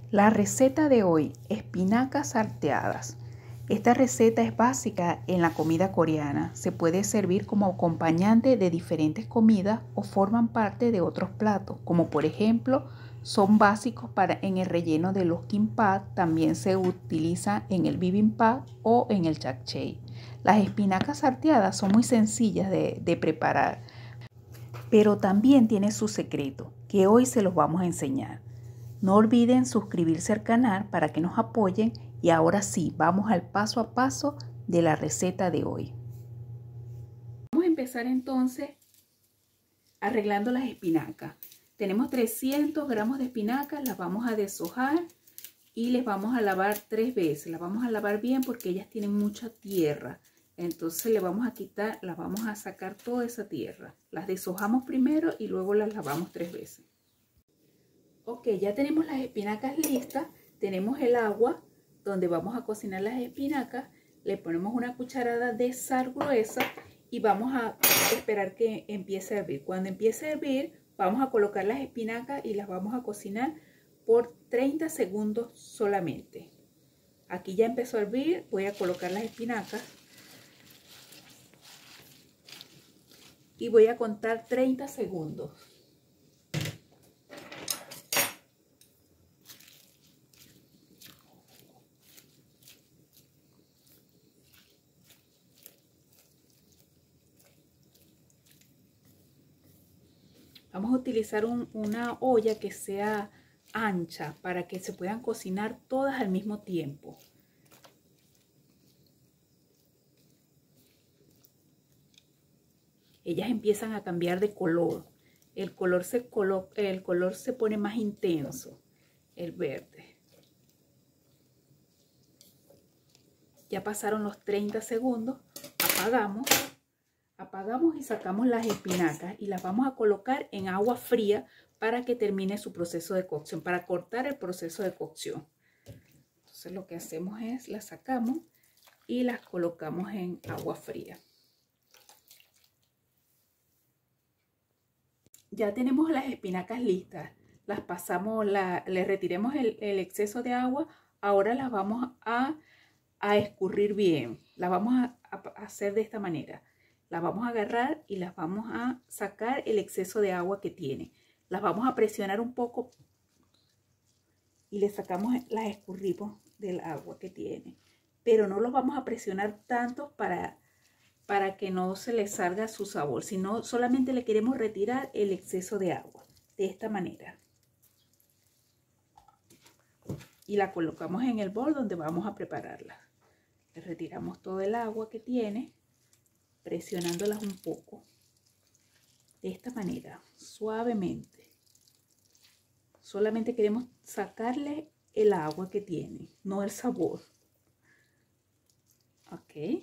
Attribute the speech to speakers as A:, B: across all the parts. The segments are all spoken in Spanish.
A: La receta de hoy, espinacas salteadas. Esta receta es básica en la comida coreana. Se puede servir como acompañante de diferentes comidas o forman parte de otros platos, como por ejemplo, son básicos en el relleno de los kimbap, también se utiliza en el bibimbap o en el japchae. Las espinacas salteadas son muy sencillas de preparar, pero también tiene su secreto, que hoy se los vamos a enseñar. No olviden suscribirse al canal para que nos apoyen y ahora sí, vamos al paso a paso de la receta de hoy. Vamos a empezar entonces arreglando las espinacas. Tenemos 300 gramos de espinacas, las vamos a deshojar y les vamos a lavar 3 veces. Las vamos a lavar bien porque ellas tienen mucha tierra. Entonces le vamos a quitar, las vamos a sacar toda esa tierra. Las deshojamos primero y luego las lavamos 3 veces. Ok, ya tenemos las espinacas listas. Tenemos el agua donde vamos a cocinar las espinacas. Le ponemos una cucharada de sal gruesa y vamos a esperar que empiece a hervir. Cuando empiece a hervir, vamos a colocar las espinacas y las vamos a cocinar por 30 segundos solamente. Aquí ya empezó a hervir. Voy a colocar las espinacas y voy a contar 30 segundos. Vamos a utilizar una olla que sea ancha para que se puedan cocinar todas al mismo tiempo. Ellas empiezan a cambiar de color. El color se pone más intenso, el verde. Ya pasaron los 30 segundos, apagamos y sacamos las espinacas y las vamos a colocar en agua fría para que termine su proceso de cocción, para cortar el proceso de cocción. Entonces lo que hacemos es las sacamos y las colocamos en agua fría. Ya tenemos las espinacas listas, las pasamos, le retiremos el exceso de agua. Ahora las vamos a escurrir bien. Las vamos a hacer de esta manera. Las vamos a agarrar y las vamos a sacar el exceso de agua que tiene. Las vamos a presionar un poco y le sacamos, las escurrimos del agua que tiene. Pero no los vamos a presionar tanto para que no se le salga su sabor, sino solamente le queremos retirar el exceso de agua. De esta manera. Y la colocamos en el bol donde vamos a prepararla. Le retiramos todo el agua que tiene, presionándolas un poco. De esta manera, suavemente. Solamente queremos sacarle el agua que tiene, no el sabor. Ok.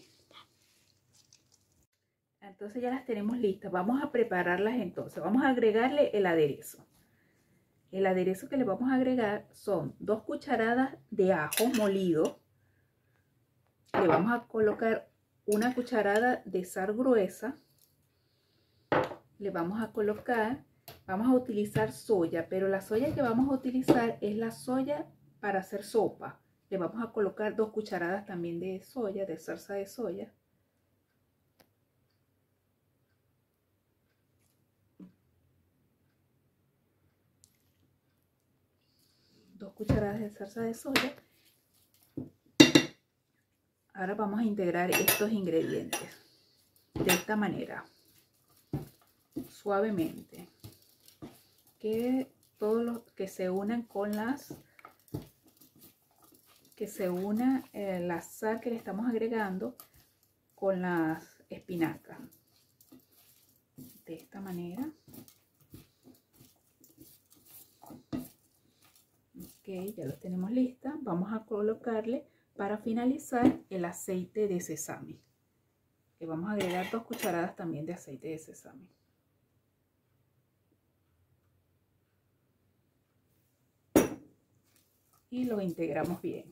A: Entonces ya las tenemos listas. Vamos a prepararlas entonces. Vamos a agregarle el aderezo. El aderezo que le vamos a agregar son 2 cucharadas de ajo molido. Le vamos a colocar una cucharada de sal gruesa. Le vamos a colocar, vamos a utilizar soya, pero la soya que vamos a utilizar es la soya para hacer sopa. Le vamos a colocar 2 cucharadas también de soya, de salsa de soya. Dos cucharadas de salsa de soya. Ahora vamos a integrar estos ingredientes de esta manera, suavemente, que todos los que se unan con la sal que le estamos agregando con las espinacas, de esta manera. Ok, ya los tenemos listas. Vamos a colocarle para finalizar el aceite de sesame. Le vamos a agregar 2 cucharadas también de aceite de sesame. Y lo integramos bien.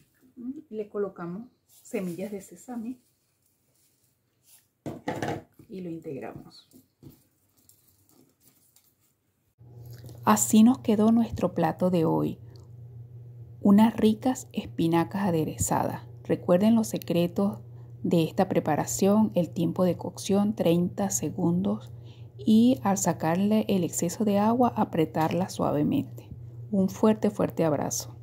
A: Le colocamos semillas de sesame. y lo integramos. Así nos quedó nuestro plato de hoy. Unas ricas espinacas aderezadas. Recuerden los secretos de esta preparación: el tiempo de cocción 30 segundos y al sacarle el exceso de agua apretarla suavemente. Un fuerte abrazo.